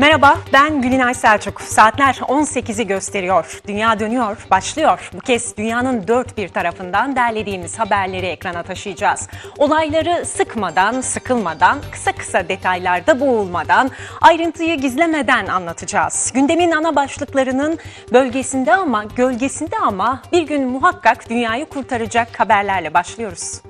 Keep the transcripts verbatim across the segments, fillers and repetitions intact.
Merhaba, ben Gülinay Selçuk. Saatler on sekizi gösteriyor. Dünya dönüyor, başlıyor. Bu kez dünyanın dört bir tarafından derlediğimiz haberleri ekrana taşıyacağız. Olayları sıkmadan, sıkılmadan, kısa kısa detaylarda boğulmadan, ayrıntıyı gizlemeden anlatacağız. Gündemin ana başlıklarının bölgesinde ama gölgesinde ama bir gün muhakkak dünyayı kurtaracak haberlerle başlıyoruz.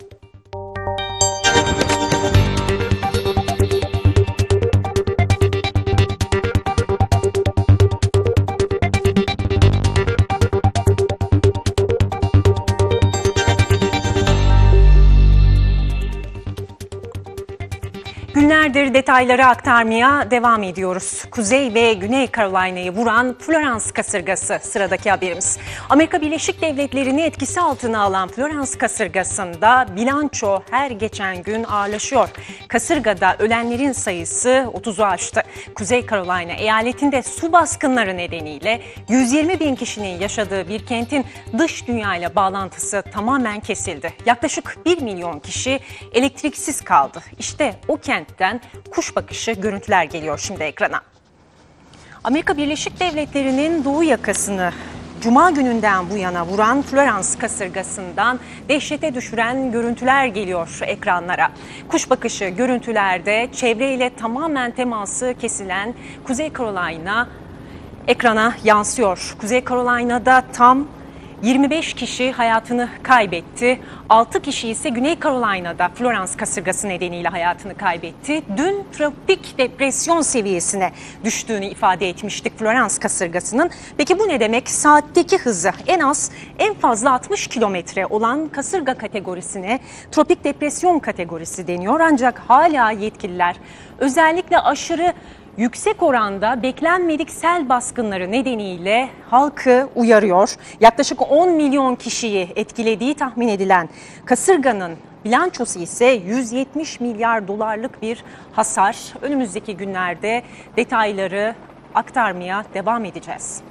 Günlerdir detayları aktarmaya devam ediyoruz. Kuzey ve Güney Carolina'yı vuran Florence kasırgası sıradaki haberimiz. Amerika Birleşik Devletleri'ni etkisi altına alan Florence kasırgasında bilanço her geçen gün ağırlaşıyor. Kasırgada ölenlerin sayısı otuzu aştı. Kuzey Carolina eyaletinde su baskınları nedeniyle yüz yirmi bin kişinin yaşadığı bir kentin dış dünyayla bağlantısı tamamen kesildi. Yaklaşık bir milyon kişi elektriksiz kaldı. İşte o kent kuş bakışı görüntüler geliyor şimdi ekrana. Amerika Birleşik Devletleri'nin doğu yakasını Cuma gününden bu yana vuran Florence kasırgasından dehşete düşüren görüntüler geliyor ekranlara. Kuş bakışı görüntülerde çevreyle tamamen teması kesilen Kuzey Carolina ekrana yansıyor. Kuzey Carolina'da tam yirmi beş kişi hayatını kaybetti. altı kişi ise Güney Carolina'da Florence kasırgası nedeniyle hayatını kaybetti. Dün tropik depresyon seviyesine düştüğünü ifade etmiştik Florence kasırgasının. Peki bu ne demek? Saatteki hızı en az en fazla altmış kilometre olan kasırga kategorisine tropik depresyon kategorisi deniyor. Ancak hala yetkililer özellikle aşırı yüksek oranda beklenmedik sel baskınları nedeniyle halkı uyarıyor. Yaklaşık on milyon kişiyi etkilediği tahmin edilen kasırganın bilançosu ise yüz yetmiş milyar dolarlık bir hasar. Önümüzdeki günlerde detayları aktarmaya devam edeceğiz.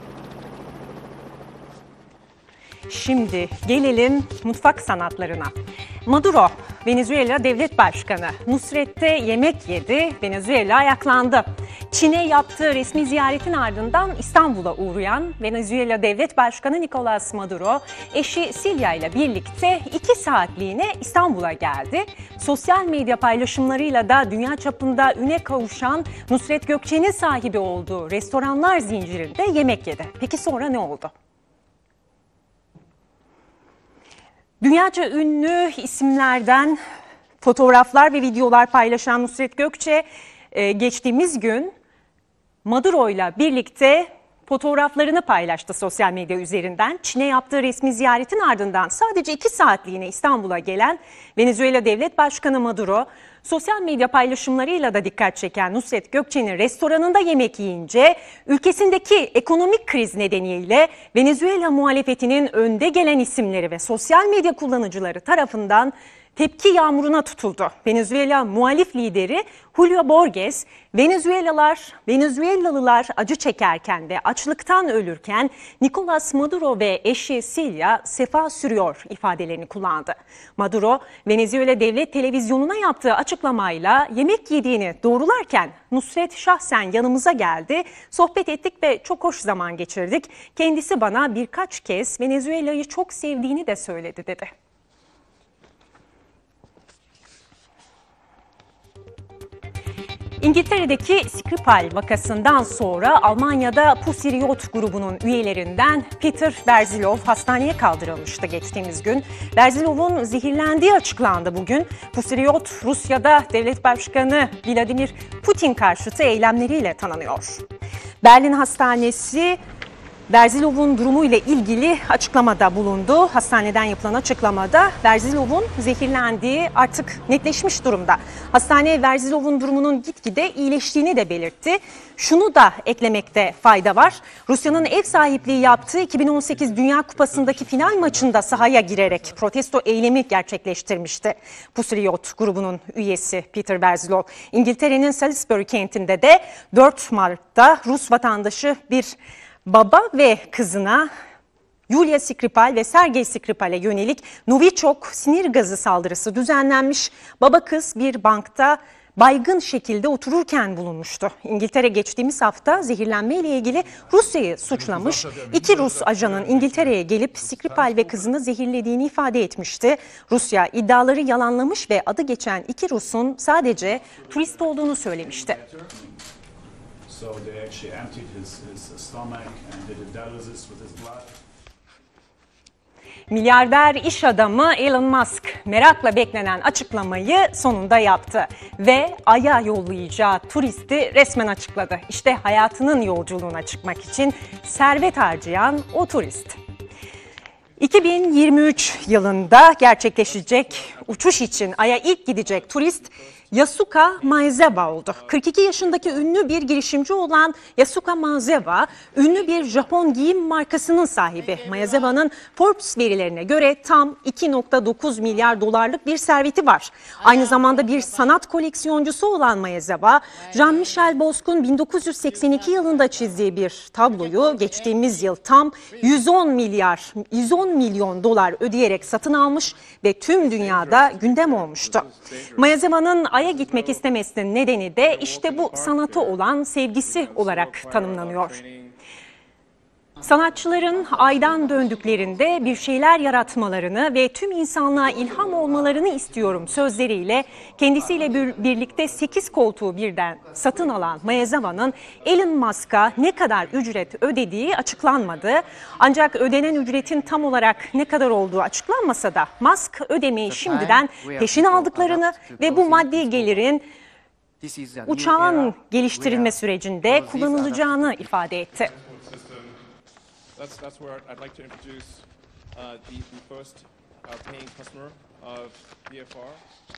Şimdi gelelim mutfak sanatlarına. Maduro, Venezuela Devlet Başkanı Nusret'te yemek yedi, Venezuela ayaklandı. Çin'e yaptığı resmi ziyaretin ardından İstanbul'a uğrayan Venezuela Devlet Başkanı Nicolas Maduro, eşi Silya ile birlikte iki saatliğine İstanbul'a geldi. Sosyal medya paylaşımlarıyla da dünya çapında üne kavuşan Nusret Gökçe'nin sahibi olduğu restoranlar zincirinde yemek yedi. Peki sonra ne oldu? Dünyaca ünlü isimlerden fotoğraflar ve videolar paylaşan Nusret Gökçe geçtiğimiz gün Maduro ile birlikte fotoğraflarını paylaştı sosyal medya üzerinden. Çin'e yaptığı resmi ziyaretin ardından sadece iki saatliğine İstanbul'a gelen Venezuela Devlet Başkanı Maduro, sosyal medya paylaşımlarıyla da dikkat çeken Nusret Gökçe'nin restoranında yemek yiyince ülkesindeki ekonomik kriz nedeniyle Venezuela muhalefetinin önde gelen isimleri ve sosyal medya kullanıcıları tarafından tepki yağmuruna tutuldu. Venezuela muhalif lideri Julio Borges, Venezuelalılar, Venezuelalılar acı çekerken ve açlıktan ölürken Nicolas Maduro ve eşi Silya sefa sürüyor ifadelerini kullandı. Maduro, Venezuela Devlet Televizyonu'na yaptığı açıklamayla yemek yediğini doğrularken Nusret şahsen yanımıza geldi, sohbet ettik ve çok hoş zaman geçirdik. Kendisi bana birkaç kez Venezuela'yı çok sevdiğini de söyledi dedi. İngiltere'deki Skripal vakasından sonra Almanya'da Pussy Riot grubunun üyelerinden Peter Berzilov hastaneye kaldırılmıştı geçtiğimiz gün. Berzilov'un zehirlendiği açıklandı bugün. Pussy Riot, Rusya'da devlet başkanı Vladimir Putin karşıtı eylemleriyle tanınıyor. Berlin Hastanesi Berzilov'un durumuyla ilgili açıklamada bulundu. Hastaneden yapılan açıklamada Berzilov'un zehirlendiği artık netleşmiş durumda. Hastane Berzilov'un durumunun gitgide iyileştiğini de belirtti. Şunu da eklemekte fayda var. Rusya'nın ev sahipliği yaptığı iki bin on sekiz Dünya Kupası'ndaki final maçında sahaya girerek protesto eylemi gerçekleştirmişti. Pussy Riot grubunun üyesi Peter Berzilov. İngiltere'nin Salisbury kentinde de dört Mart'ta Rus vatandaşı bir baba ve kızına Yulia Skripal ve Sergey Skripal'e yönelik Novichok sinir gazı saldırısı düzenlenmiş. Baba kız bir bankta baygın şekilde otururken bulunmuştu. İngiltere geçtiğimiz hafta zehirlenme ile ilgili Rusya'yı suçlamış. İki Rus ajanın İngiltere'ye gelip Skripal ve kızını zehirlediğini ifade etmişti. Rusya iddiaları yalanlamış ve adı geçen iki Rus'un sadece turist olduğunu söylemişti. Milyarder iş adamı Elon Musk merakla beklenen açıklamayı sonunda yaptı ve Ay'a yollayacağı turisti resmen açıkladı. İşte hayatının yolculuğuna çıkmak için servet harcayan o turist. iki bin yirmi üç yılında gerçekleşecek uçuş için Ay'a ilk gidecek turist Yasuka Maezawa oldu. kırk iki yaşındaki ünlü bir girişimci olan Yasuka Maezawa, ünlü bir Japon giyim markasının sahibi. Maeazawa'nın Forbes verilerine göre tam iki nokta dokuz milyar dolarlık bir serveti var. Aynı zamanda bir sanat koleksiyoncusu olan Maezawa, Jean-Michel Basquiat'ın bin dokuz yüz seksen iki yılında çizdiği bir tabloyu geçtiğimiz yıl tam yüz on milyar, yüz on milyon dolar ödeyerek satın almış ve tüm dünyada gündem olmuştu. Maeazawa'nın Ay'a gitmek istemesinin nedeni de işte bu sanata olan sevgisi olarak tanımlanıyor. Sanatçıların Ay'dan döndüklerinde bir şeyler yaratmalarını ve tüm insanlığa ilham olmalarını istiyorum sözleriyle kendisiyle bir, birlikte sekiz koltuğu birden satın alan Maeazawa'nın Elon Musk'a ne kadar ücret ödediği açıklanmadı. Ancak ödenen ücretin tam olarak ne kadar olduğu açıklanmasa da Musk ödemeyi şimdiden peşin aldıklarını ve bu maddi gelirin uçağın geliştirilme sürecinde kullanılacağını ifade etti. That's, that's where I'd like to introduce uh, the, the first uh, paying customer of B F R.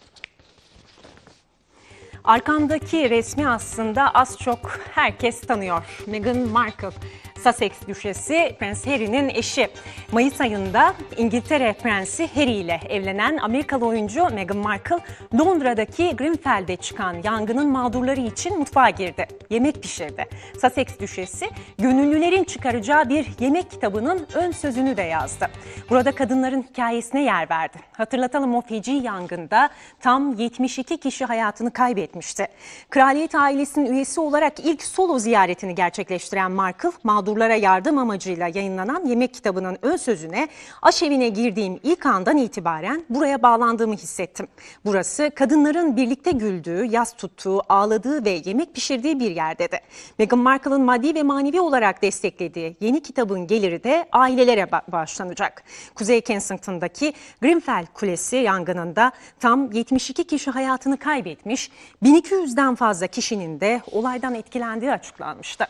Arkamdaki resmi aslında az çok herkes tanıyor. Meghan Markle, Sussex Düşesi, Prens Harry'nin eşi. Mayıs ayında İngiltere Prensi Harry ile evlenen Amerikalı oyuncu Meghan Markle, Londra'daki Grenfell'de çıkan yangının mağdurları için mutfağa girdi. Yemek pişirdi. Sussex Düşesi, gönüllülerin çıkaracağı bir yemek kitabının ön sözünü de yazdı. Burada kadınların hikayesine yer verdi. Hatırlatalım, o feci yangında tam yetmiş iki kişi hayatını kaybetmişti. Kraliyet ailesinin üyesi olarak ilk solo ziyaretini gerçekleştiren Markle, mağdurlara yardım amacıyla yayınlanan yemek kitabının ön sözüne aşevine girdiğim ilk andan itibaren buraya bağlandığımı hissettim. Burası kadınların birlikte güldüğü, yas tuttuğu, ağladığı ve yemek pişirdiği bir yer dedi. Meghan Markle'ın maddi ve manevi olarak desteklediği yeni kitabın geliri de ailelere bağışlanacak. Kuzey Kensington'daki Grenfell Kulesi yangınında tam yetmiş iki kişi hayatını kaybetmiş, bin iki yüzden fazla kişinin de olaydan etkilendiği açıklanmıştı.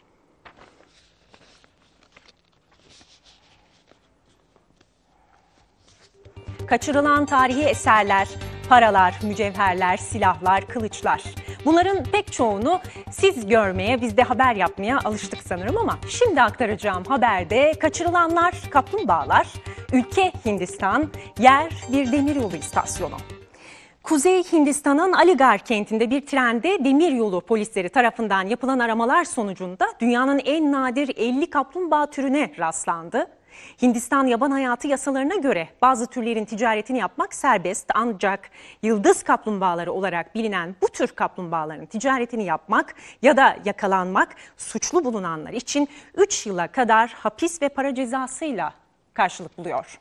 Kaçırılan tarihi eserler, paralar, mücevherler, silahlar, kılıçlar. Bunların pek çoğunu siz görmeye, biz de haber yapmaya alıştık sanırım ama şimdi aktaracağım haberde kaçırılanlar kaplumbağalar, ülke Hindistan, yer bir demiryolu istasyonu. Kuzey Hindistan'ın Aligarh kentinde bir trende demiryolu polisleri tarafından yapılan aramalar sonucunda dünyanın en nadir elli kaplumbağa türüne rastlandı. Hindistan yaban hayatı yasalarına göre bazı türlerin ticaretini yapmak serbest, ancak yıldız kaplumbağaları olarak bilinen bu tür kaplumbağaların ticaretini yapmak ya da yakalanmak suçlu bulunanlar için üç yıla kadar hapis ve para cezasıyla karşılık buluyor.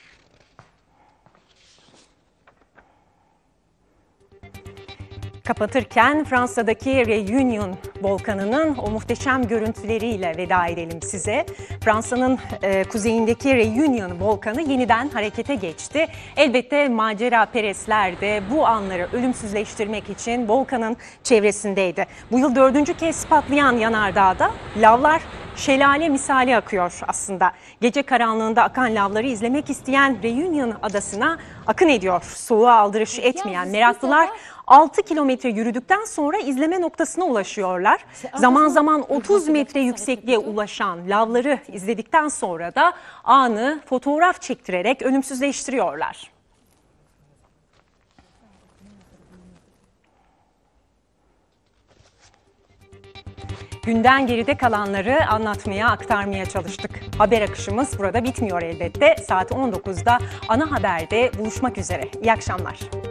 Kapatırken Fransa'daki Réunion volkanının o muhteşem görüntüleriyle veda edelim size. Fransa'nın e, kuzeyindeki Réunion volkanı yeniden harekete geçti. Elbette macera perestler de bu anları ölümsüzleştirmek için volkanın çevresindeydi. Bu yıl dördüncü kez patlayan yanardağda lavlar şelale misali akıyor aslında. Gece karanlığında akan lavları izlemek isteyen Réunion adasına akın ediyor. Soğuğa aldırış etmeyen meraklılar altı kilometre yürüdükten sonra izleme noktasına ulaşıyorlar. Zaman zaman otuz metre yüksekliğe ulaşan lavları izledikten sonra da anı fotoğraf çektirerek ölümsüzleştiriyorlar. Günden geride kalanları anlatmaya, aktarmaya çalıştık. Haber akışımız burada bitmiyor elbette. Saat on dokuzda ana haberde buluşmak üzere. İyi akşamlar.